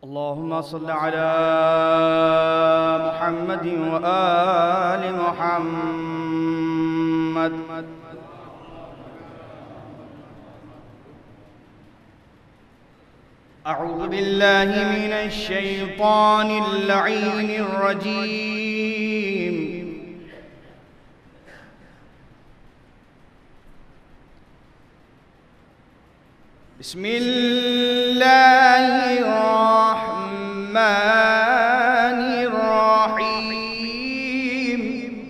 اللهم صل على محمد وآل محمد. أعوذ بالله من الشيطان اللعين الرجيم. بسم الله الرحمن الرحيم.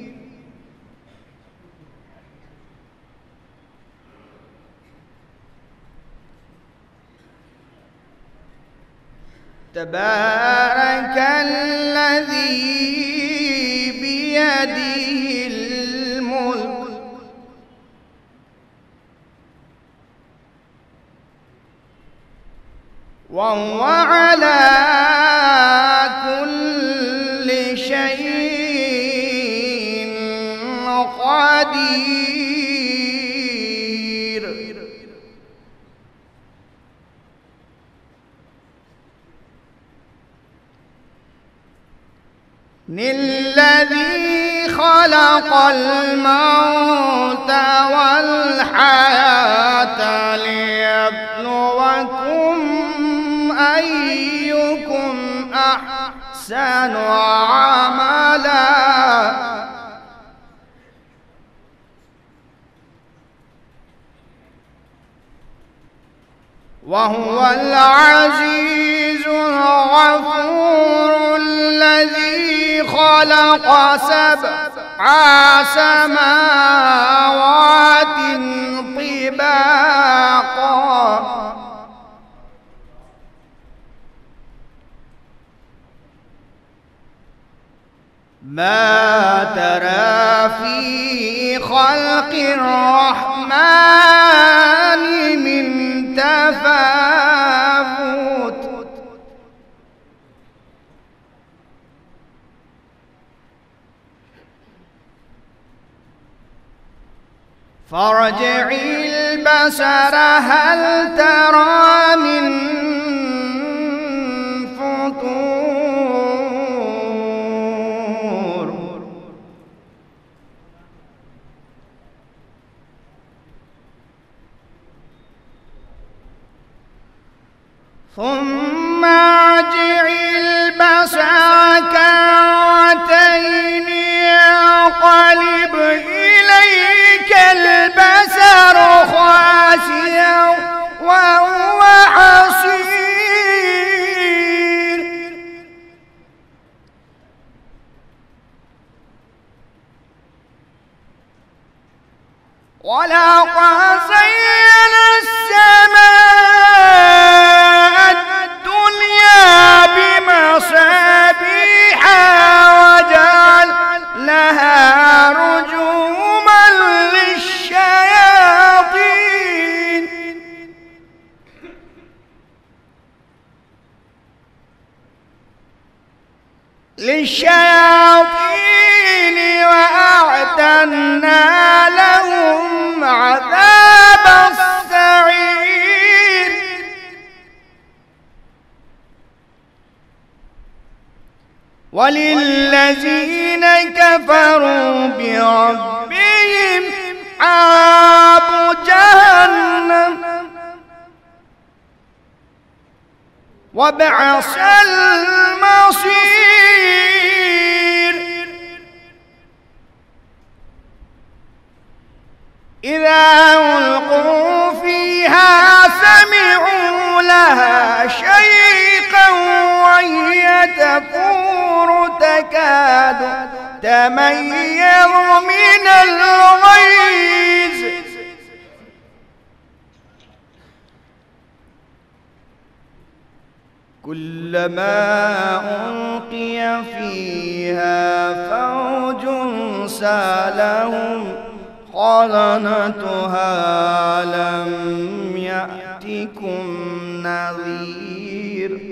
تبارك الذي بيده الملك وهو على كل شيء قدير. الذي خلق الموت والحياة ليبلوكم أيكم أحسن عملا وهو العزيز الغفور الذي خلق 7 سماوات طباقا ما ترى في خلق الرحمن من تفاوت فارجع البصر هل ترى من فطور ثم ارجع البصر كرتين ينقلب إليك البصر خاسئا وهو حصير ولقد زينا السماء الدنيا بمصابيح وجعلناها رجوما للشياطين وأعتدنا لهم عذاب السعير وللذين كفروا بربهم عذاب جهنم وبئس المصير. إذا ألقوا فيها سمعوا لها شيقا وهي تفور تكاد تميز من الغيظ كلما ألقي فيها فوج سألهم خزنتها لم يأتكم نذير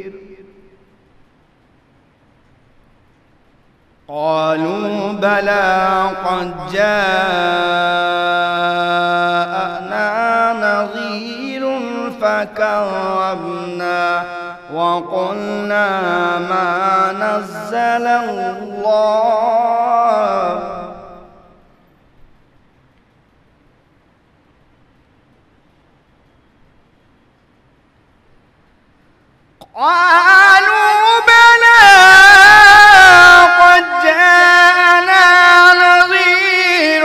قالوا بلى قد جاءنا نذير فكذبنا وقلنا ما نزل الله قالوا بلى قد جاءنا نذير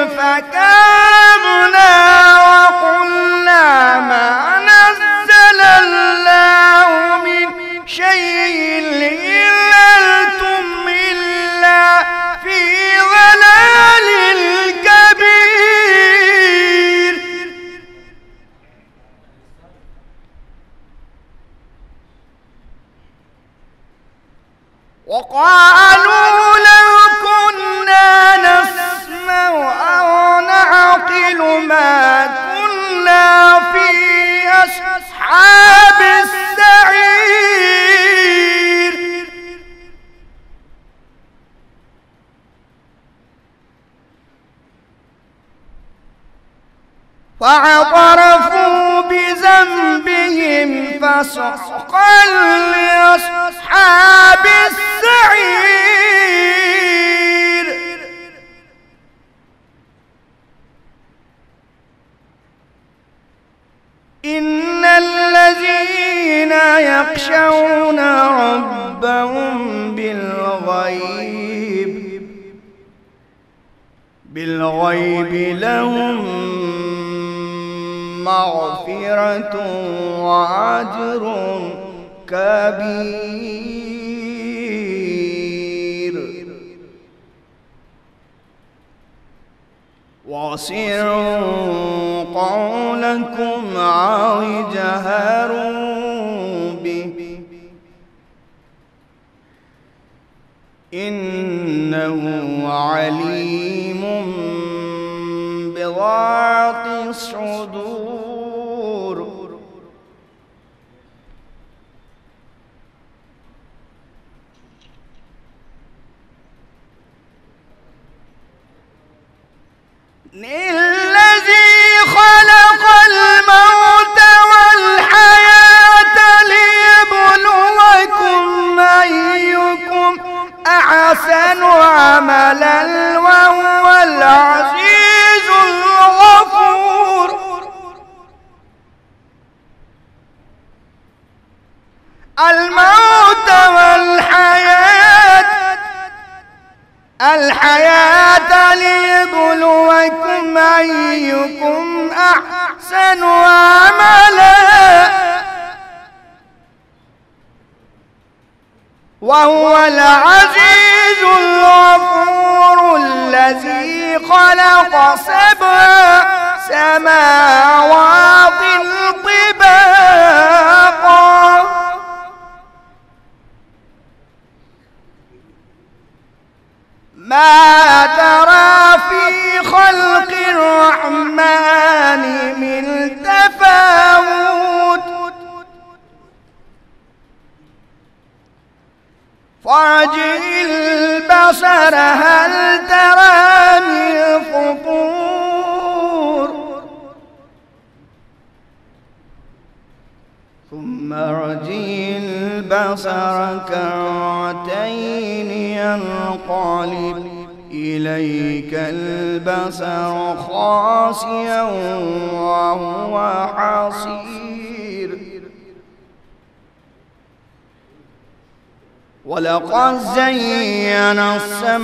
فكذبنا وقلنا ما نزل الله من شيء إن أنتم إلا في ضلال كبير. وقالوا لو كنا نسمع أو نعقل ما كنا في أصحاب السعير. فاعترفوا بذنبهم فسحقا لأصحاب السعير. إن الذين يخشون ربهم بالغيب لهم مغفرة وأجر كبير. وأسروا قولكم أو اجهروا به إنه عليم بذات الصدور. الذي خلق الموت والحياة ليبلوكم أيكم أحسن عملا وهو العزيز الغفور. الموت والحياة ليبلوكم أيكم أحسن عملا وهو العزيز الغفور. الذي خلق 7 سماوات طباقا ما ترى في خلق الرحمن من تفاوت فارجع البصر هل ترى من فطور ثم ارجع البصر كرتين ينقلب إليك البصر خاسئا وهو حصير. ولقد زينا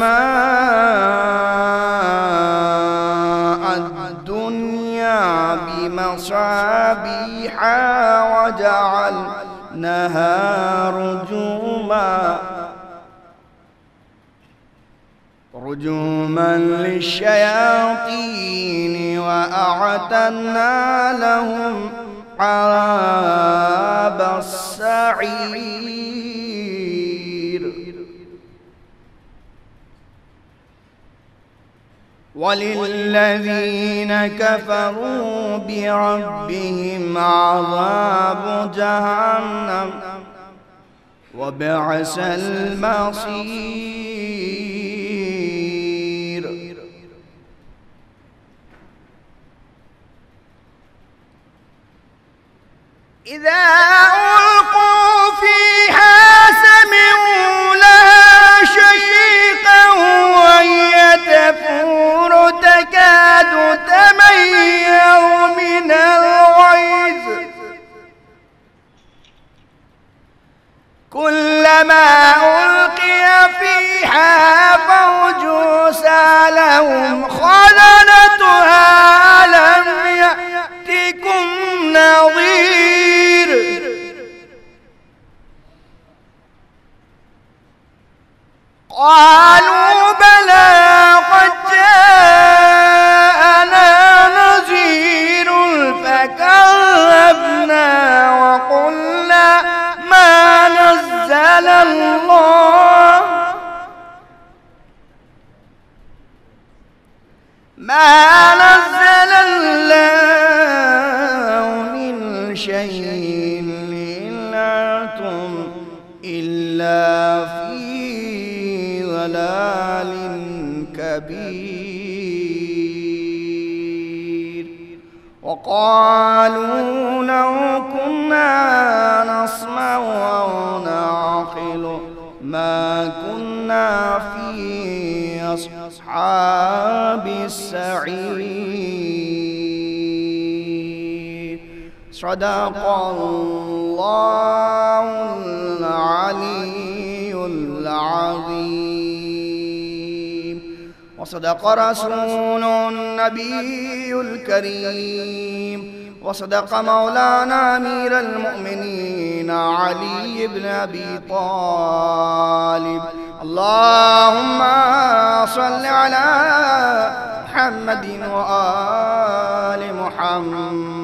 السماء الدنيا بمصابيح وجعلناها رجوما للشياطين وأعتدنا لهم عذاب السعير. وللذين كفروا بربهم عذاب جهنم وبئس المصير. إذا ألقوا كلما ألقي فيها فوج سألهم خزنتها ألم يأتكم نظير قالوا بلى قد جاءنا نذير فكذبنا وقلنا ما نزل الله من شيء إلا في ضلال كبير وقالوا لو كنا نسمع أو نعقل ما كنا في أصحاب السعير صدق الله العلي العظيم وصدق رسول النبي الكريم وصدق مولانا أمير المؤمنين علي بن أبي طالب اللهم صل على محمد وآل محمد